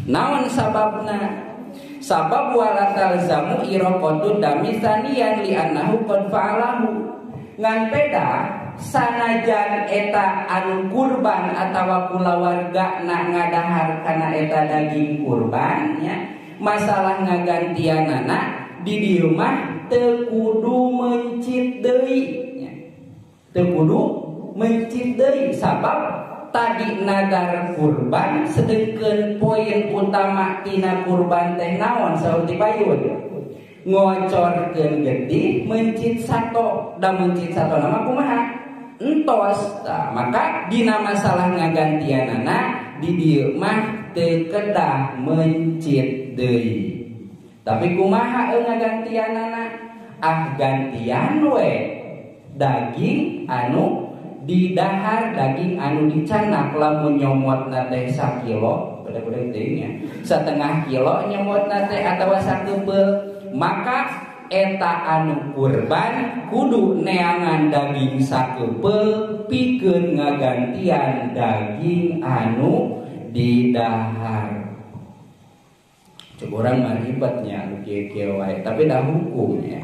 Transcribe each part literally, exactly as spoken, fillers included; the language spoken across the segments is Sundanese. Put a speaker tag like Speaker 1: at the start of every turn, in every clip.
Speaker 1: Naon sababna? Sabab wala talzamu iraqatu dami saniyan li annahu qad fa'alahu. Ngan peda sanajan eta anu kurban atawa kulawarga na ngadahar kana eta daging kurban nya, masalah ngagantianana di dieu mah teu kudu mencit deui nya. Teu kudu mencit deui sabab tadi nadar kurban sedengkeun poin utama tina kurban teh naon saur ti payun ngocorkeun gede mencit sato da mencit sato nama kumaha entos tah maka dina masalah ngagantianana di dieu mah teu kedah mencit deui tapi kumaha eung ngagantianana ah gantian we daging anu di dahar daging anu dicanak lamun nyomotna teh sakilo beda-beda teh nya setengah kilo nyomotna teh atawa sakeubeu maka eta anu kurban kudu neangan daging sakeubeu pikeun ngagantian daging anu di dahar. Coba orang mah ribetnya anu kieu-kieu wae tapi dah hukumnya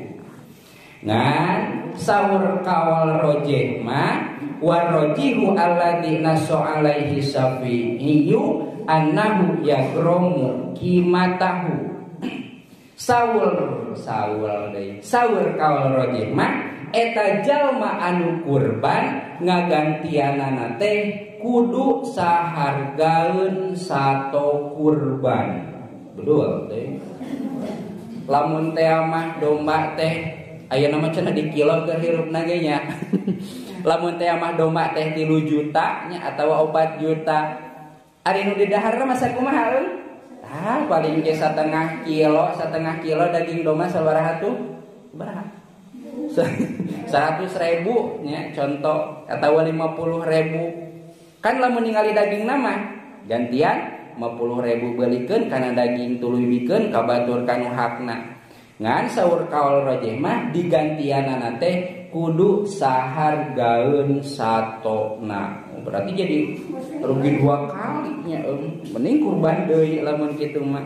Speaker 1: ngan sahur kawal rojeh mah warojihu alladzi naso alaihi syafi'iyyu annahu yakramu qimatahu sawul sawul deui sawur kawal rojeh mah eta jalma anu kurban ngagantianana teh kudu sahargaeun sato kurban betul teh lamun teh mah domba teh aya nama cenah di kilo keur hirupna ge nya lamun teh mah domba teh tilu juta nya atawa opat juta ari nu di daharna masa kumaha eung ah paling ge satengah kilo satengah kilo daging domba sabaraha tuh baraha seratus ribu nya contoh atawa lima puluh ribu kan lamun ningali daging nama gantian lima puluh ribu beulikeun kana daging tuluy bikeun kabatur kanu hakna ngan sahur kaul rojeh mah digantianana teh kudu sahargaeun satona berarti jadi rugi dua kali nya um. Mending kurban deui lamun kitu mah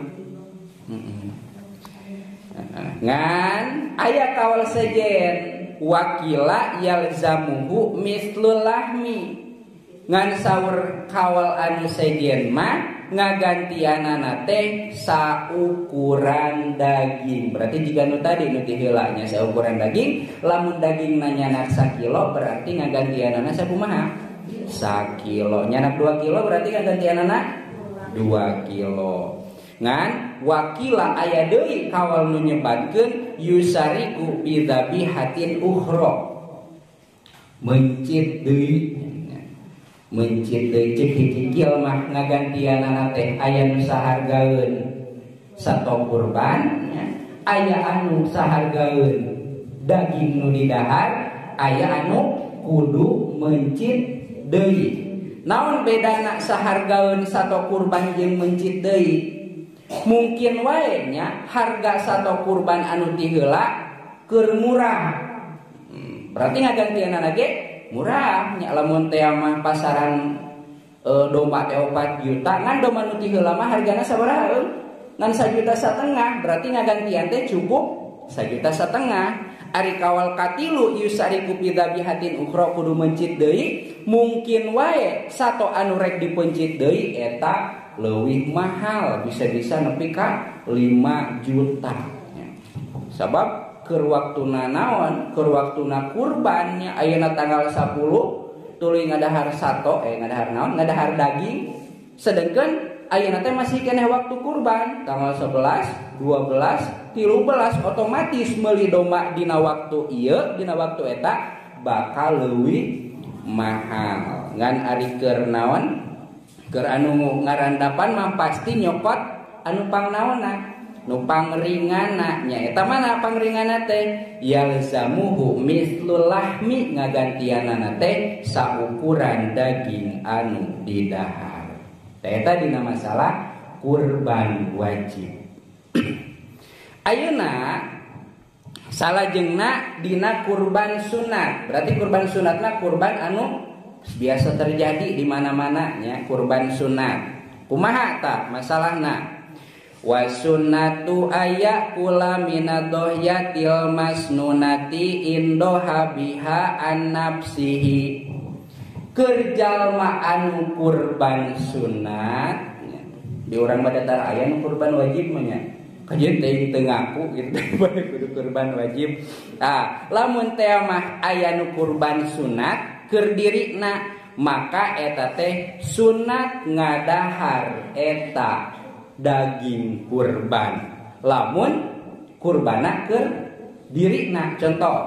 Speaker 1: ngan aya kaul sejen wakila yalzamuhu mislul lahmi ngan sahur kaul anu sejen mah ngagantianana teh saukuran daging berarti jika nu tadi nu ti heula nya saukuran daging lamun daging nanya sakilo berarti ngagantianana sakumaha sakilo nyanak dua kilo berarti ngagantianana dua kilo ngan wakila aya deui kawal nu nyebatkeun yusariku bidzabihatin ukhra mencit deui mencit deui cek hikil mah ngagantianana teh aya nu sahargaeun sato kurban aya anu sahargaeun daging nu didahar aya anu kudu mencit deui naon bedana sahargaeun sato kurban jeung mencit deui mungkin wae nya harga sato kurban anu ti heula keur murah hmm, berarti ngagantianana ge murah nya lamun teh mah pasaran e, domba teh opat juta ngan domba nu ti heula mah hargana sabaraha eung ngan sajuta satengah berarti ngagantian teh cukup sajuta satengah ari kawal katilu yusariku bidzabihatin ukhra kudu mencit deui mungkin wae sato anu rek dipencit deui eta leuwih mahal bisa-bisa nepi ka lima juta ya. Sabab keur waktuna naon keur waktuna kurbannya ayeuna tanggal sepuluh tuluy ngadahar sato eh ngadahar naon ngadahar daging sedengkeun ayeuna teh masih keneh waktu kurban tanggal sebelas dua belas tilu belas otomatis meuli domba dina waktu ieu dina waktu eta bakal leuwih mahal ngan ari keur naon keur anu ngarandapan mah pasti nyokot anu pangnaonna nu pangringana nya eta mana pangringana teh yalzamuhu mislul lahmi ngagantianana teh saukuran daging anu didahar teh eta dina masalah kurban wajib ayeuna salajengna dina kurban sunat berarti kurban sunat mah kurban anu biasa terjadi di mana-mana nya kurban sunat Kumaha tah masalahna? Wa sunnatu aya kula minadohyatil masnunati indoha biha an nafsihi. Keur jalma anu kurban sunat di urang mah datar aya nu kurban wajib mah nya. Kajian teh teu ngaku gitu kudu kurban wajib. Ah, lamun teh mah aya nu kurban sunat keur dirina maka eta teh sunat ngadahar eta daging kurban. Lamun kurbana keur dirina contoh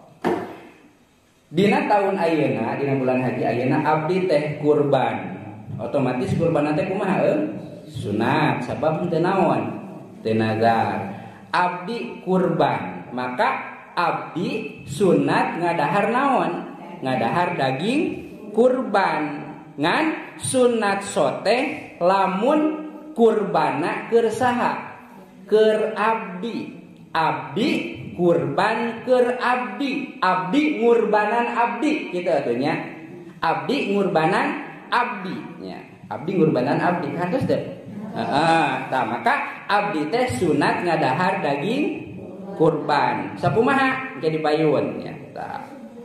Speaker 1: dina tahun ayeuna dina bulan haji ayeuna abdi teh kurban otomatis kurban teh kumaha euy sunat sabab teu naon teu nazar abdi kurban maka abdi sunat ngadahar naon ngadahar daging kurban ngan sunat sote lamun kurbana keur saha keur abdi abdi kurban keur abdi abdi ngurbanan abdi kitu atuh nya abdi ngurbanan abdi nya abdi ngurbanan abdi kantos teh heeh tah maka abdi teh sunat ngadahar daging kurban sakumaha jadi payun nya tah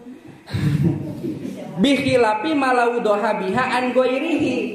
Speaker 1: bikhilapi malaudoha biha an goirihi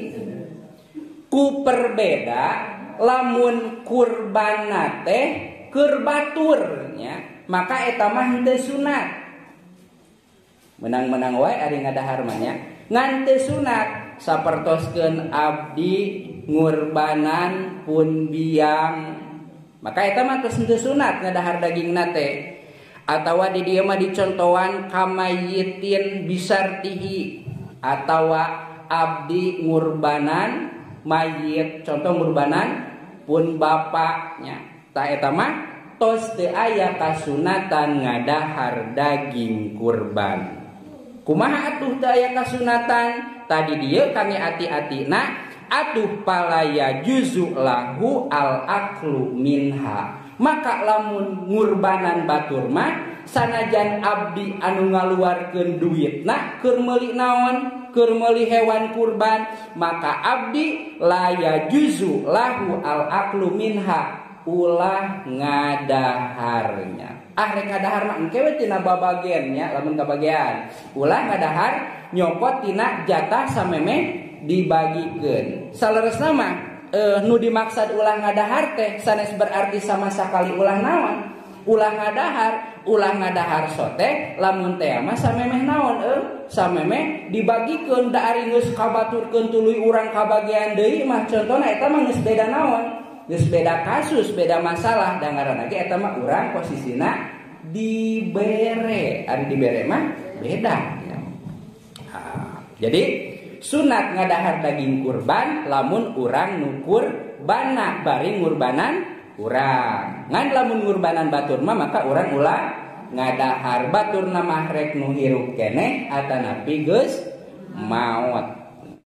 Speaker 1: ku perbeda lamun kurbana teh keur baturnya maka eta mah henteu sunat menang-menang wae ari ngadahar mah nya ngan teu sunat sapertoskeun abdi ngurbanan pun biang maka eta mah geus henteu sunat ngadahar dagingna teh atawa di dieu mah dicontohan kamayitin bisartihi atawa abdi ngurbanan mayit contoh ngurbanan pun bapaknya ta eta mah tos teu aya kasunatan ngadahar daging kurban kumaha atuh teu aya kasunatan tadi dieu kami ati-atina atuh palaya juzu lahu al aklu minha maka lamun ngurbanan batur mah sanajan abdi anu ngaluarkeun duitna keur meuli naon keur meuli hewan kurban maka abdi laya juzu lahu al aklu minha ulah ngadaharnya ah rek ngadahar mah engke we tina babagean nya lamun kabagean ulah ngadahar nyopot tina jatah sameme dibagikeun saleresna mah eh, nu dimaksud ulah ngadahar teh sanes berarti sama sakali ulah naon ulah ngadahar ulah ngadahar sote lamun teh mah samemeh naon euy samemeh dibagikeun da ari geus kabaturkeun tuluy urang kabagian deui mah contona eta mah geus beda naon geus beda kasus beda masalah da ngaranna ge eta mah urang posisina dibere ari dibere mah beda ya. Nah, jadi sunat ngadahar daging kurban lamun urang nukur bana bari ngurbanan urang ngan lamun ngurbanan batur mah maka urang ulah ngadahar batur mah rek nu hirup keneh atanapi geus maot